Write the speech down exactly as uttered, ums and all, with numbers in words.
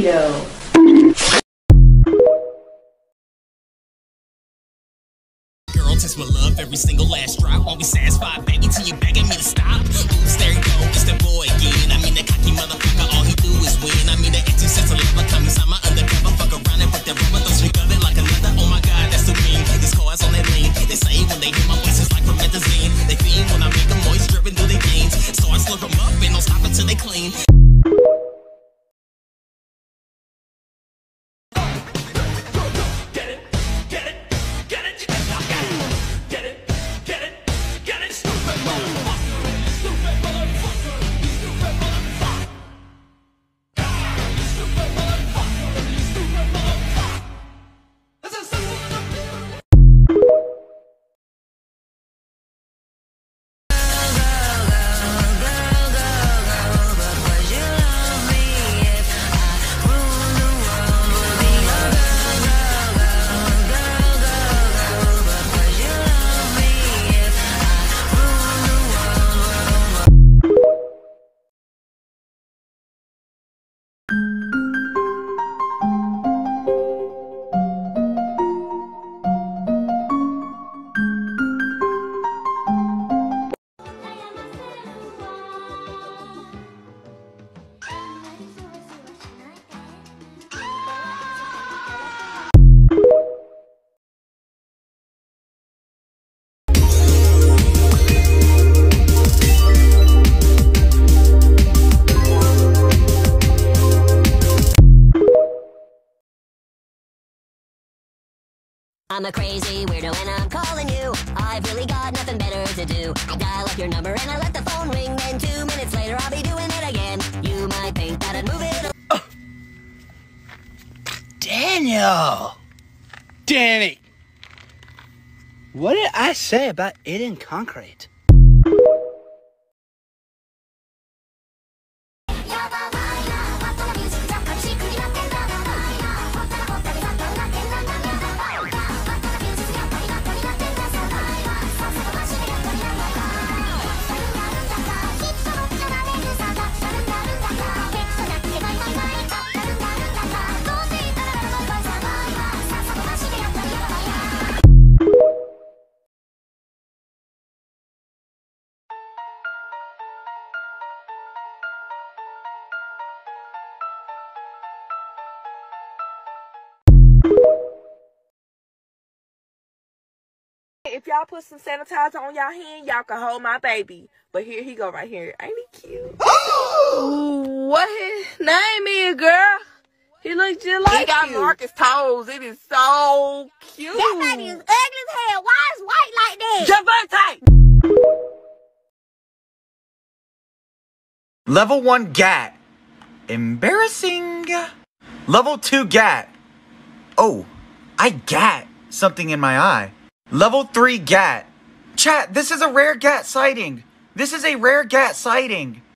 Daniel. Girl, test my love every single last drop. Won't be satisfied, baby, till you begging me to stop. Oops, there you go, it's the boy again. I mean, the cocky motherfucker, all he do is win. I mean, the empty sense of love comes inside my undercover. Fuck around and put that rubber, don't speak of it like another. Oh my god, that's the mean. This car's on that lean. They say when they hear my voice, it's like promethazine. They fiend when I make them moist, driven through their veins. So I slurp them up and don't stop until they clean. I'm a crazy weirdo and I'm calling you. I've really got nothing better to do. I dial up your number and I let the phone ring. Then two minutes later I'll be doing it again. You might think that I'd move it. Oh. Daniel! Danny! What did I say about eating concrete? If y'all put some sanitizer on y'all hand, y'all can hold my baby. But here he go right here. Ain't he cute? What his name is, girl? He looks just like you. He got you. Marcus toes. It is so cute. That baby is ugly as hell. Why is white like that? Javante! Level one Gat. Embarrassing. Level two Gat. Oh, I gat something in my eye. Level three Gat. Chat, this is a rare Gat sighting. This is a rare Gat sighting.